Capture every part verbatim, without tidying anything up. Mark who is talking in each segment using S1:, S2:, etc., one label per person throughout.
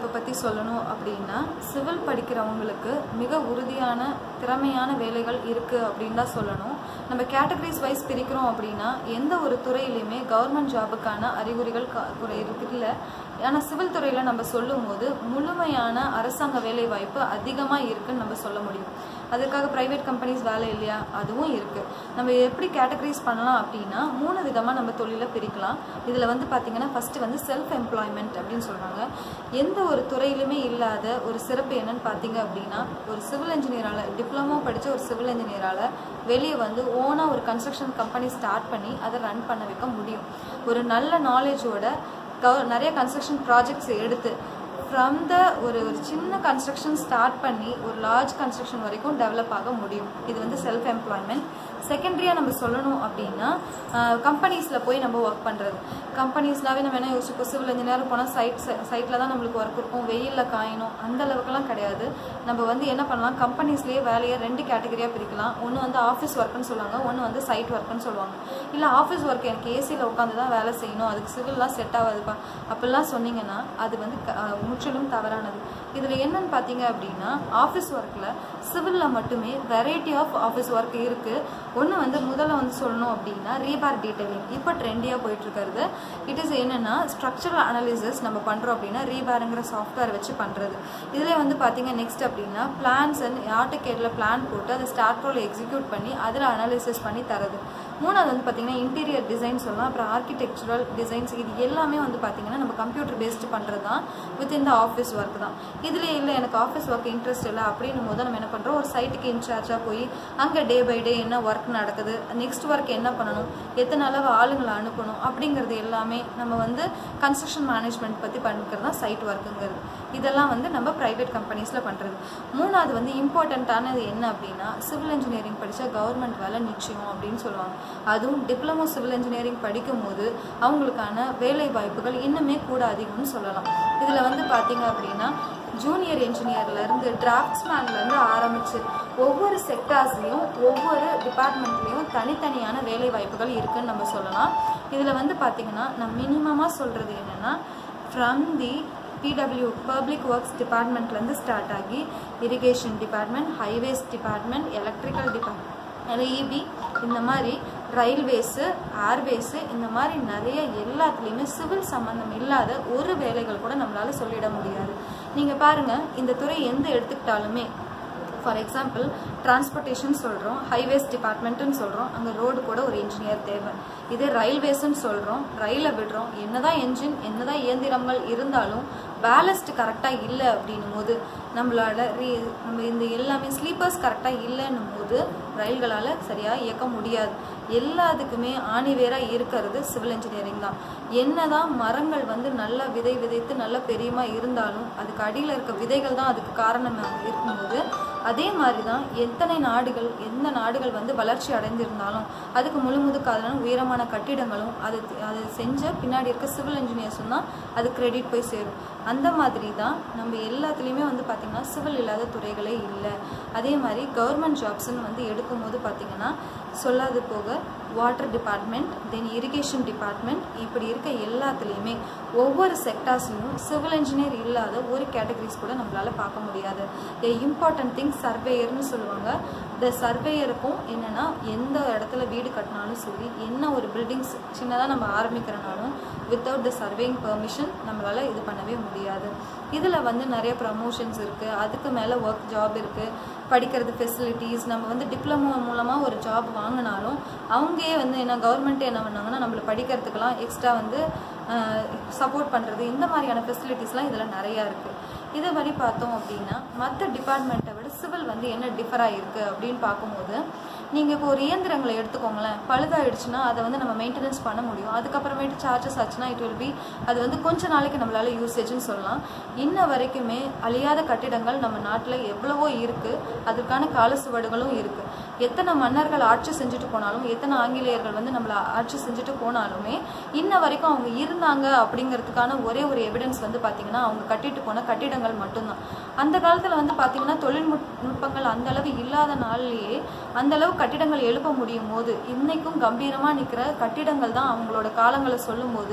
S1: வாய்ப்பை பற்றி சொல்லணும் அப்படின்னா சிவில் படிக்கிறவங்களுக்கு மிக உறுதியான திறமையான வேலைகள் இருக்குது அப்படின்னு தான் சொல்லணும். நம்ம கேட்டகரிஸ் வைஸ் பிரிக்கிறோம் அப்படின்னா எந்த ஒரு துறையிலையுமே கவர்மெண்ட் ஜாபுக்கான அறிகுறிகள் குறை இருக்குல்ல. ஆனால் சிவில் துறையில் நம்ம சொல்லும் போது முழுமையான அரசாங்க வேலை வாய்ப்பு அதிகமாக இருக்குன்னு நம்ம சொல்ல முடியும். அதுக்காக ப்ரைவேட் கம்பெனிஸ் வேலை இல்லையா, அதுவும் இருக்குது. நம்ம எப்படி கேட்டகரைஸ் பண்ணலாம் அப்படின்னா மூணு விதமாக நம்ம தொழிலை பிரிக்கலாம். இதில் வந்து பார்த்திங்கன்னா ஃபஸ்ட்டு வந்து செல்ஃப் எம்ப்ளாய்மெண்ட் அப்படின்னு சொல்கிறாங்க. எந்த ஒரு துறையிலுமே இல்லாத ஒரு சிறப்பு என்னன்னு பார்த்தீங்க அப்படின்னா ஒரு சிவில் இன்ஜினியரால் டிப்ளமோ படித்த ஒரு சிவில் இன்ஜினியரால் வெளியே வந்து ஓனாக ஒரு கன்ஸ்ட்ரக்ஷன் கம்பெனி ஸ்டார்ட் பண்ணி அதை ரன் பண்ண வைக்க முடியும். ஒரு நல்ல நாலேஜோட கவ நிறைய கன்ஸ்ட்ரக்ஷன் ப்ராஜெக்ட்ஸ் எடுத்து ஃப்ரம் த ஒரு ஒரு சின்ன கன்ஸ்ட்ரக்ஷன் ஸ்டார்ட் பண்ணி ஒரு லார்ஜ் கன்ஸ்ட்ரக்ஷன் வரைக்கும் டெவலப் ஆக முடியும். இது வந்து செல்ஃப் எம்ப்ளாய்மெண்ட். செகண்டரியாக நம்ம சொல்லணும் அப்படின்னா கம்பெனிஸில் போய் நம்ம ஒர்க் பண்ணுறது. கம்பெனிஸ்னாவே நம்ம என்ன யோசிப்போம், சிவில் இன்ஜினியர் போனால் சைட் சைட்டில் தான் நம்மளுக்கு ஒர்க் இருக்கும், வெயிலில் காயணும், அந்த அளவுக்குலாம் கிடையாது. நம்ம வந்து என்ன பண்ணலாம், கம்பெனிஸ்லேயே வேலையை ரெண்டு கேட்டகரியாக பிரிக்கலாம். ஒன்று வந்து ஆஃபீஸ் ஒர்க்குன்னு சொல்லுவாங்க, ஒன்று வந்து சைட் ஒர்க்குன்னு சொல்லுவாங்க. இல்லை ஆஃபீஸ் ஒர்க் எனக்கு ஏசியில் உட்காந்து தான் வேலை செய்யணும், அதுக்கு சிவில்லாம் செட் ஆகாதுப்பா அப்படிலாம் சொன்னீங்கன்னா அது வந்து முற்றிலும் தவறானது. இதில் என்னன்னு பார்த்தீங்க அப்படின்னா ஆஃபீஸ் ஒர்க்கில் சிவிலில் மட்டுமே வெரைட்டி ஆஃப் ஆஃபீஸ் ஒர்க் இருக்குது. ஒன்று வந்து முதல்ல வந்து சொல்லணும் அப்படின்னா ரீபார் டீட்டெயிலிங் இப்போ ட்ரெண்டியாக போயிட்டு இருக்கிறது. இட் இஸ் என்னென்னா ஸ்ட்ரக்சரல் அனாலிசிஸ் நம்ம பண்ணுறோம் அப்படின்னா ரீபாருங்கிற சாஃப்ட்வேர் வச்சு பண்ணுறது. இதில் வந்து பார்த்தீங்க நெக்ஸ்ட் அப்படின்னா பிளான்ஸ் அண்ட் ஆட்டோகேடில் பிளான் போட்டு அதை ஸ்டார்ட்ரோல் எக்ஸிக்யூட் பண்ணி அதில் அனாலிசிஸ் பண்ணி தரது. மூணாவது வந்து பார்த்தீங்கன்னா இன்டீரியர் டிசைன் சொல்லலாம், அப்புறம் ஆர்கிடெக்சரல் டிசைன்ஸ். இது எல்லாமே வந்து பார்த்தீங்கன்னா நம்ம கம்ப்யூட்டர் பேஸ்டு பண்ணுறது தான் வித் இந்த ஆஃபீஸ் ஒர்க் தான். இதுலேயே இல்லை எனக்கு ஆஃபீஸ் ஒர்க் இன்ட்ரெஸ்ட் இல்லை அப்படின்னும் போது நம்ம என்ன பண்ணுறோம், ஒரு சைட்டுக்கு இன்சார்ஜாக போய் அங்கே டே பை டே என்ன ஒர்க் நடக்குது, நெக்ஸ்ட் ஒர்க் என்ன பண்ணணும், எத்தனை அளவு ஆளுங்களை அனுப்பணும் அப்படிங்கிறது எல்லாமே நம்ம வந்து கன்ஸ்ட்ரக்ஷன் மேனேஜ்மெண்ட் பற்றி பண்ணிக்கிறது தான் சைட் ஒர்க்குங்கிறது. இதெல்லாம் வந்து நம்ம ப்ரைவேட் கம்பெனிஸில் பண்ணுறது. மூணாவது வந்து இம்பார்ட்டண்ட்டானது என்ன அப்படின்னா சிவில் இன்ஜினியரிங் படித்தா கவர்மெண்ட் வேலை நிச்சயம் அப்படின்னு சொல்லுவாங்க. அதுவும் டிப்ளமோ சிவில் இன்ஜினியரிங் படிக்கும் போது அவங்களுக்கான வேலை வாய்ப்புகள் இன்னுமே கூட அதிகம்னு சொல்லலாம். இதில் வந்து பார்த்தீங்க அப்படின்னா ஜூனியர் இன்ஜினியர்லேருந்து டிராஃப்ட்ஸ்மேன்லேருந்து ஆரம்பித்து ஒவ்வொரு செக்டார்ஸ்லையும் ஒவ்வொரு டிபார்ட்மெண்ட்லேயும் தனித்தனியான வேலை வாய்ப்புகள் இருக்குதுன்னு நம்ம சொல்லலாம். இதில் வந்து பார்த்திங்கன்னா நான் மினிமமாக சொல்கிறது என்னென்னா from the PWD public works டிபார்ட்மெண்ட்லேருந்து ஸ்டார்ட் ஆகி irrigation department, highways department, electrical department, EB, இந்த மாதிரி ரயில்வேஸு, ஏர்வேஸு, இந்த மாதிரி நிறைய எல்லாத்துலேயுமே சிவில் சம்மந்தம் இல்லாத ஒரு வேலைகள் கூட நம்மளால் சொல்லிட முடியாது. நீங்கள் பாருங்கள், இந்த துறை எந்த எடுத்துக்கிட்டாலுமே ஃபார் எக்ஸாம்பிள் டிரான்ஸ்போர்ட்டேஷன் சொல்கிறோம், ஹைவேஸ் டிபார்ட்மெண்ட்டுன்னு சொல்கிறோம், அங்கே ரோடு கூட ஒரு இன்ஜினியர் தேவை. இதே ரயில்வேஸ்ன்னு சொல்கிறோம், ரயிலை விடுறோம், என்னதான் என்ஜின் என்னதான் இயந்திரங்கள் இருந்தாலும் பேலஸ்ட் கரெக்டாக இல்லை அப்படின்னும் போது நம்மளால் ரீ நம்ம இந்த எல்லாமே ஸ்லீப்பர்ஸ் கரெக்டாக இல்லைன்னும் போது ரயில்களால் சரியாக இயக்க முடியாது. எல்லாத்துக்குமே ஆணிவேராக இருக்கிறது சிவில் இன்ஜினியரிங் தான். என்னதான் மரங்கள் வந்து நல்லா விதை விதைத்து நல்ல பெரியமா இருந்தாலும் அதுக்கு அடியில் இருக்க விதைகள் தான் அதுக்கு காரணமாக இருக்கும்போது அதே மாதிரி தான் எத்தனை நாடுகள் எந்த நாடுகள் வந்து வளர்ச்சி அடைந்திருந்தாலும் அதுக்கு முழுமுதுக்கான உயரமான கட்டிடங்களும் அது அது செஞ்ச பின்னாடி இருக்க சிவில் இன்ஜினியர்ஸும் தான் அது கிரெடிட் போய் சேரும். அந்த மாதிரி தான் நம்ம எல்லாத்துலேயுமே வந்து பார்த்திங்கன்னா சிவில் இல்லாத துறைகளே இல்லை. அதே மாதிரி கவர்மெண்ட் ஜாப்ஸ்ன்னு வந்து எடுக்கும்போது பார்த்திங்கன்னா சொல்லாது போக water department, then irrigation department, இப்படி இருக்க எல்லாத்துலேயுமே ஒவ்வொரு செக்டார்ஸ்லையும் சிவில் இன்ஜினியர் இல்லாத ஒரு கேட்டகரிஸ் கூட நம்மளால் பார்க்க முடியாது. ஏ இம்பார்ட்டன்ட் திங் சர்வேயர்னு சொல்லுவாங்க. இந்த சர்வேயருக்கும் என்னென்னா எந்த இடத்துல வீடு கட்டினாலும் சரி, என்ன ஒரு பில்டிங்ஸ் சின்னதாக நம்ம ஆரம்பிக்கிறனாலும் வித்தவுட் த சர்வேயிங் பெர்மிஷன் நம்மளால் இது பண்ணவே முடியாது. இதில் வந்து நிறைய ப்ரமோஷன்ஸ் இருக்குது, அதுக்கு மேலே ஒர்க் ஜாப் இருக்குது, படிக்கிறது ஃபெசிலிட்டிஸ். நம்ம வந்து டிப்ளமோ மூலமாக ஒரு ஜாப் வாங்கினாலும் அவங்களே வந்து என்ன கவர்மெண்ட்டே என்ன பண்ணாங்கன்னா நம்மளை படிக்கிறதுக்கெல்லாம் எக்ஸ்ட்ரா வந்து சப்போர்ட் பண்ணுறது, இந்த மாதிரியான ஃபெசிலிட்டிஸ்லாம் இதில் நிறையா இருக்குது. இதை மாதிரி பார்த்தோம் அப்படின்னா மற்ற டிபார்ட்மெண்ட்டை விட சிவில் வந்து என்ன டிஃபராக இருக்குது அப்படின்னு பார்க்கும்போது நீங்கள் இப்போ ஒரு இயந்திரங்களை எடுத்துக்கோங்களேன், பழுதாயிடுச்சுன்னா அதை வந்து நம்ம மெயின்டெனன்ஸ் பண்ண முடியும். அதுக்கப்புறமேட்டு சார்ஜஸ் ஆச்சுன்னா இட் வில் பி அது வந்து கொஞ்ச நாளைக்கு நம்மளால் யூசேஜ்னு சொல்லலாம். இன்ன வரைக்குமே அழியாத கட்டிடங்கள் நம்ம நாட்டில் எவ்வளவோ இருக்குது, அதற்கான கால சுவடுகளும் இருக்குது. எத்தனை மன்னர்கள் ஆட்சி செஞ்சுட்டு போனாலும் எத்தனை ஆங்கிலேயர்கள் வந்து நம்மளை ஆட்சி செஞ்சுட்டு போனாலுமே இன்ன வரைக்கும் அவங்க இருந்தாங்க அப்படிங்கிறதுக்கான ஒரே ஒரு எவிடன்ஸ் வந்து பார்த்திங்கன்னா அவங்க கட்டிட்டு போன கட்டிடங்கள் மட்டும்தான். அந்த காலத்தில் வந்து பார்த்திங்கன்னா தொழில்நுட்பங்கள் அந்த அளவு இல்லாத நாள்லேயே அந்த அளவு கட்டிடங்கள் எழுப்ப முடியும் போது இன்னைக்கும் கம்பீரமாக நிற்கிற கட்டிடங்கள் தான் அவங்களோட காலங்களை சொல்லும் போது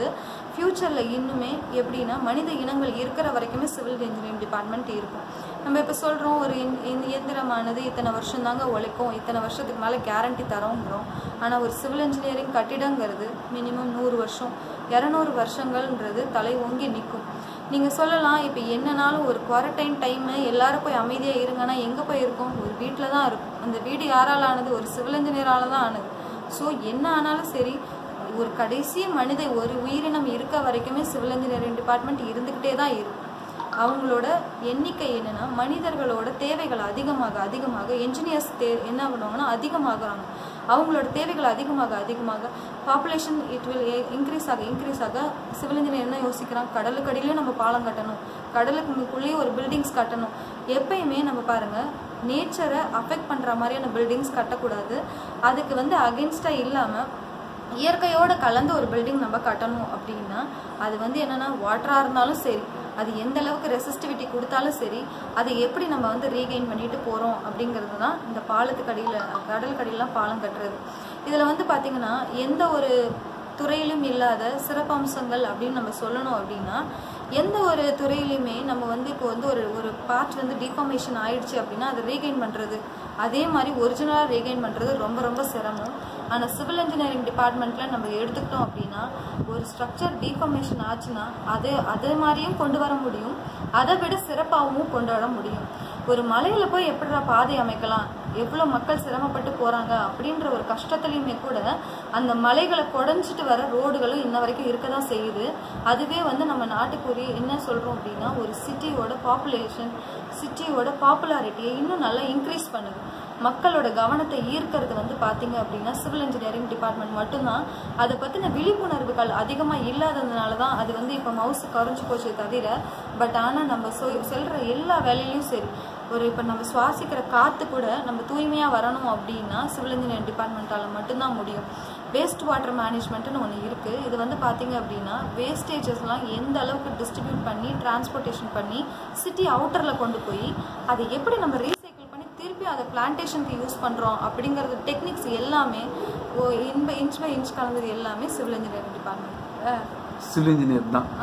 S1: ஃப்யூச்சரில் இன்னுமே எப்படின்னா மனித இனங்கள் இருக்கிற வரைக்குமே சிவில் இன்ஜினியரிங் டிபார்ட்மெண்ட் இருக்கும். நம்ம இப்போ சொல்கிறோம் ஒரு இன் இயந்திரமானது இத்தனை வருஷம் தாங்க உழைக்கும், இத்தனை வருஷத்துக்கு மேலே கேரண்டி தரோங்கிறோம். ஆனால் ஒரு சிவில் இன்ஜினியரிங் கட்டிடங்கிறது மினிமம் நூறு வருஷம் இரநூறு வருஷங்கள்ன்றது தலை ஓங்கி நிற்கும். நீங்கள் சொல்லலாம் இப்போ என்னன்னாலும் ஒரு குவாரண்டைன் டைமு எல்லாரும் போய் அமைதியாக இருங்கன்னா எங்கே போய் இருக்கும்? ஒரு வீட்டில் தான் இருக்கும். அந்த வீடு யாரால் ஆனது? ஒரு சிவில் இன்ஜினியரால் தான் ஆனது. ஸோ என்ன ஆனாலும் சரி, ஒரு கடைசி மனித ஒரு உயிரினம் இருக்க வரைக்குமே சிவில் இன்ஜினியரிங் டிபார்ட்மெண்ட் இருந்துக்கிட்டே தான் இருக்கும். அவங்களோட எண்ணிக்கை என்னென்னா மனிதர்களோட தேவைகள் அதிகமாக அதிகமாக என்ஜினியர்ஸ் தே என்ன பண்ணுவாங்கன்னா அதிகமாகறாங்க. அவங்களோட தேவைகள் அதிகமாக அதிகமாக பாப்புலேஷன் இட் வில் இன்க்ரீஸ் ஆக இன்க்ரீஸ் ஆக சிவில் இன்ஜினியர் என்ன யோசிக்கிறான்? கடலுக்கடியிலையும் நம்ம பாலம் கட்டணும், கடலுக்குள்ளேயே ஒரு பில்டிங்ஸ் கட்டணும். எப்பயுமே நம்ம பாருங்கள், நேச்சரை அஃபெக்ட் பண்ணுற மாதிரியான பில்டிங்ஸ் கட்டக்கூடாது. அதுக்கு வந்து அகென்ஸ்டாக இல்லாமல் இயற்கையோடு கலந்து ஒரு பில்டிங் நம்ம கட்டணும் அப்படின்னா அது வந்து என்னென்னா வாட்டராக இருந்தாலும் சரி, அது எந்த அளவுக்கு ரெசிஸ்டிவிட்டி கொடுத்தாலும் சரி, அதை எப்படி நம்ம வந்து ரீகெயின் பண்ணிட்டு போகிறோம் அப்படிங்கிறது தான் இந்த பாலத்துக்கு அடியில் கடல் கடியிலாம் பாலம் கட்டுறது. இதில் வந்து பார்த்திங்கன்னா எந்த ஒரு துறையிலும் இல்லாத சிறப்பம்சங்கள் அப்படின்னு நம்ம சொல்லணும் அப்படின்னா, எந்த ஒரு துறையிலுமே நம்ம வந்து இப்போ வந்து ஒரு ஒரு பார்ட் வந்து டிஃபார்மேஷன் ஆயிடுச்சு அப்படின்னா அதை ரீகெயின் பண்ணுறது, அதே மாதிரி ஒரிஜினலாக ரீகெயின் பண்ணுறது ரொம்ப ரொம்ப சிரமம். ஆனால் சிவில் இன்ஜினியரிங் டிபார்ட்மெண்ட்டில் நம்ம எடுத்துக்கிட்டோம் அப்படின்னா ஒரு ஸ்ட்ரக்சர் டிஃபார்மேஷன் ஆச்சுன்னா அது அதே மாதிரியும் கொண்டு வர முடியும், அதை விட சிறப்பாகவும் கொண்டு வர முடியும். ஒரு மலையில் போய் எப்படிடா பாதை அமைக்கலாம், எவ்வளோ மக்கள் சிரமப்பட்டு போகிறாங்க அப்படின்ற ஒரு கஷ்டத்துலையுமே கூட அந்த மலைகளை குடஞ்சிட்டு வர ரோடுகளும் இன்ன வரைக்கும் இருக்க தான் செய்யுது. அதுவே வந்து நம்ம நாட்டுக்குரிய என்ன சொல்கிறோம் அப்படின்னா ஒரு சிட்டியோட பாப்புலேஷன் சிட்டியோட பாப்புலாரிட்டியை இன்னும் நல்லா இன்க்ரீஸ் பண்ணுது. மக்களோட கவனத்தை ஈர்க்கிறது வந்து பார்த்தீங்க அப்படின்னா சிவில் இன்ஜினியரிங் டிபார்ட்மெண்ட் மட்டும்தான். அதை பற்றின விழிப்புணர்வுகள் அதிகமாக இல்லாததுனால தான் அது வந்து இப்போ மவுசு குறைஞ்சி போச்சு தவிர, பட் ஆனால் நம்ம சொ செல்கிற எல்லா வேலையிலையும் சரி, ஒரு இப்போ நம்ம சுவாசிக்கிற காற்று கூட நம்ம தூய்மையாக வரணும் அப்படின்னா சிவில் இன்ஜினியரிங் டிபார்ட்மெண்ட்டால் மட்டும்தான் முடியும். வேஸ்ட் வாட்டர் மேனேஜ்மெண்ட்டுன்னு ஒன்று இருக்குது. இது வந்து பார்த்தீங்க அப்படின்னா வேஸ்டேஜஸ்லாம் எந்த அளவுக்கு டிஸ்ட்ரிபியூட் பண்ணி டிரான்ஸ்போர்ட்டேஷன் பண்ணி சிட்டி அவுட்டரில் கொண்டு போய் அதை எப்படி நம்ம ரீசைக்கிள் பண்ணி திருப்பி அதை பிளான்டேஷனுக்கு யூஸ் பண்ணுறோம் அப்படிங்கிறது டெக்னிக்ஸ் எல்லாமே இன்ப இன்ச் பை இன்ச் கலந்தது எல்லாமே civil engineering department.
S2: Civil engineer தான்.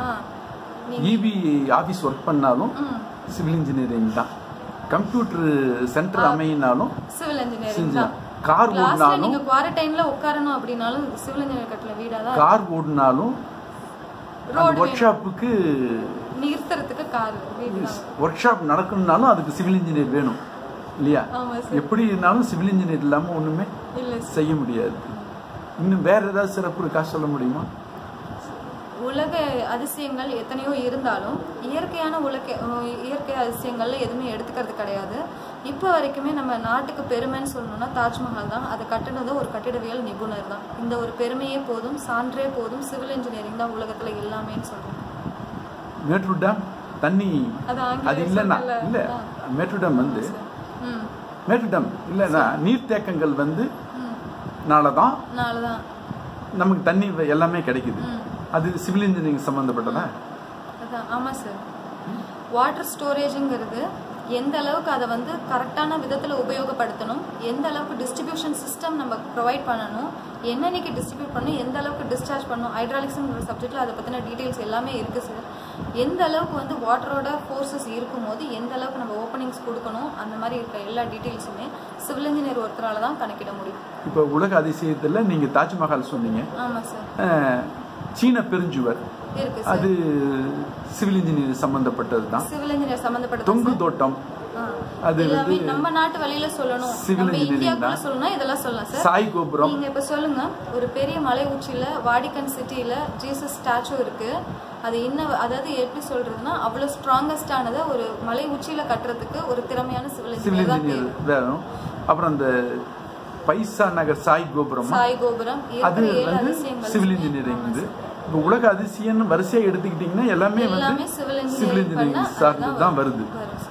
S2: இபி ஆஃபீஸ் ஒர்க் பண்ணாலும் சிவில் இன்ஜினியரிங் தான். கம்ப்யூட்டர் சென்டர் அமையினாலும்
S1: சிவில் இன்ஜினியரிங் தான்.
S2: கார் ஓடினாலும்
S1: நீங்க குவாரண்டைன்ல உட்காரணும் அப்படினாலும் சிவில் இன்ஜினியர் கட்டல வீடா தான்.
S2: கார் ஓடினாலும் ரோட் வொர்க் ஷாப்புக்கு
S1: நிறுத்துறதுக்கு கார் வீடு தான்.
S2: வொர்க் ஷாப் நடக்கணும்னாலும் அதுக்கு சிவில் இன்ஜினியர் வேணும் இல்லையா? எப்படி இருந்தாலும் சிவில் இன்ஜினியர் இல்லாம ஒண்ணுமே செய்ய முடியாது. இன்னும் வேற ஏதாவது சிறப்பு இருக்கா சொல்ல முடியுமா?
S1: உலக அதிசயங்கள் எத்தனையோ இருந்தாலும் இயற்கையான உலக இயற்கை அதிசயங்கள்ல எதுவுமே எடுத்துக்கிறது கிடையாது. இப்போ வரைக்குமே நம்ம நாட்டுக்கு பெருமைன்னு சொல்லணும்னா தாஜ்மஹால் தான். அதை கட்டினது ஒரு கட்டிடவியல் நிபுணர் தான். இந்த ஒரு பெருமையே போதும், சான்றே போதும், சிவில் இன்ஜினியரிங் தான் உலகத்துல எல்லாமேன்னு சொல்றோம்.
S2: மேட்டூர் டேம் தண்ணி அது இல்லைன்னா இல்லை, மேட்டூர் டேம் வந்து மேட்டூர் டேம் இல்லைன்னா நீர்த்தேக்கங்கள் வந்து நாளதான்
S1: நாளதான்
S2: நமக்கு தண்ணி எல்லாமே கிடைக்குது. அது சிவில் இன்ஜினியரிங் சம்பந்தப்பட்டதா?
S1: அதான். ஆமாம் சார். வாட்டர் ஸ்டோரேஜுங்கிறது எந்த அளவுக்கு அதை வந்து கரெக்டான விதத்தில் உபயோகப்படுத்தணும், எந்த அளவுக்கு டிஸ்ட்ரிபியூஷன் சிஸ்டம் நம்ம ப்ரொவைட் பண்ணணும், என்னன்னைக்கு டிஸ்ட்ரிபியூட் பண்ணணும், எந்த அளவுக்கு டிஸ்சார்ஜ் பண்ணணும், ஹைட்ராலிக்ஸுங்கிற சப்ஜெக்டில் அதை பற்றின டீட்டெயில்ஸ் எல்லாமே இருக்குது சார். எந்த அளவுக்கு வந்து வாட்டரோட ஃபோர்ஸஸ் இருக்கும்போது எந்த அளவுக்கு நம்ம ஓப்பனிங்ஸ் கொடுக்கணும், அந்த மாதிரி இருக்க எல்லா டீட்டெயில்ஸுமே சிவில் இன்ஜினியர் ஒருத்தரால் தான் கணக்கிட முடியும்.
S2: இப்போ உலக அதிசயத்தில் நீங்கள் தாஜ்மஹால் சொன்னீங்க.
S1: ஆமாம் சார்.
S2: சீன பெருஞ்சுவர் அது சிவில் இன்ஜினியர் சம்பந்தப்பட்டது தான்.
S1: சிவில் இன்ஜினியர் சம்பந்தப்பட்டது.
S2: தொங்கு தோட்டம் அது வந்து
S1: நம்ம நாட்டு வழியில சொல்லணும்,
S2: சிவில் இன்ஜினியரிங் தான்
S1: சொல்லணும். இதெல்லாம் சொல்லலாம் சார்.
S2: சாய் கோபுரம்
S1: நீங்க இப்ப சொல்லுங்க, ஒரு பெரிய மலை உச்சியில வாடிகன் சிட்டியில ஜீசஸ் ஸ்டாச்சு இருக்கு. அது இன்னும் அதாவது எப்படி சொல்றதுன்னா அவ்வளவு ஸ்ட்ராங்கஸ்ட் ஆனதை ஒரு மலை உச்சியில கட்டுறதுக்கு ஒரு திறமையான சிவில் இன்ஜினியர் வேணும்.
S2: அப்புறம் அந்த பைசா நகர் சாய் கோபுரம்
S1: சாய் கோபுரம்
S2: அது வந்து சிவில் இன்ஜினியரிங். இது இப்போ உலக அதிசயம் வரிசையா எடுத்துக்கிட்டீங்கன்னா எல்லாமே வந்து சிவில் இன்ஜினியரிங் சார்ந்து தான் வருது.